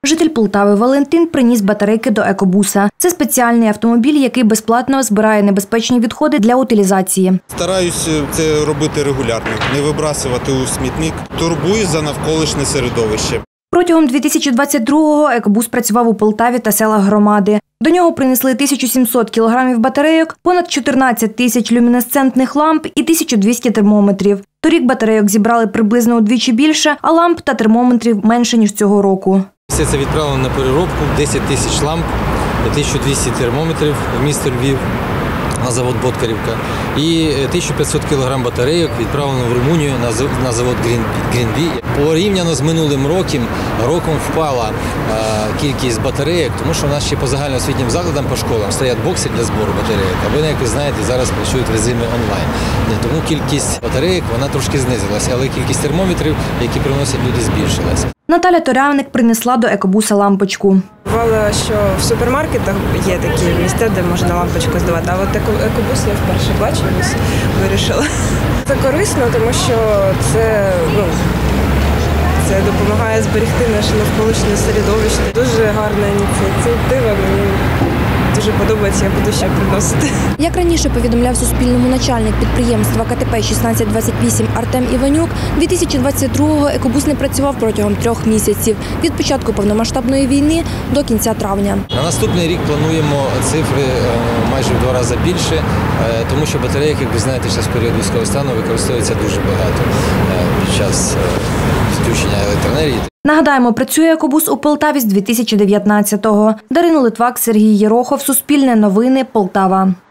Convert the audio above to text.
Житель Полтави Валентин приніс батарейки до екобуса. Це спеціальний автомобіль, який безплатно збирає небезпечні відходи для утилізації. Стараюсь це робити регулярно, не вибрасувати у смітник. Турбуюсь за навколишнє середовище. Протягом 2022-го екобус працював у Полтаві та селах громади. До нього принесли 1700 кілограмів батарейок, понад 14 тисяч люмінесцентних ламп і 1200 термометрів. Торік батарейок зібрали приблизно удвічі більше, а ламп та термометрів менше, ніж цього року. Все це відправлено на переробку, 10 тисяч ламп, 1200 термометрів в місто Львів на завод «Боткарівка» і 1500 кг батарейок відправлено в Румунію на завод «Грінбі». Порівняно з минулим роком впала кількість батарейок, тому що у нас ще по загальноосвітнім закладам, по школам стоять бокси для збору батарейок. А вони, як ви знаєте, зараз працюють в режимі онлайн. Тому кількість батарейок вона трошки знизилася, але кількість термометрів, які приносять люди, збільшилася. Наталя Торявник принесла до екобуса лампочку. Бувало, що в супермаркетах є такі місця, де можна лампочку здавати, а от екобус я вперше бачу, вирішила. Це корисно, тому що це допомагає зберегти наше навколишнє середовище. Дуже гарна ініціатива, мені дуже подобається, я буду ще приносити. Як раніше повідомляв Суспільному начальник підприємства КТП 1628 Артем Іванюк, 2022-го екобус не працював протягом 3 місяців – від початку повномасштабної війни до кінця травня. На наступний рік плануємо цифри майже в 2 рази більше, тому що батарейок, як ви знаєте, зараз в період військового стану використовується дуже багато під час відключення електроенергії. Нагадаємо, працює екобус у Полтаві з 2019-го. Дарина Литвак, Сергій Єрохов, Суспільне новини, Полтава.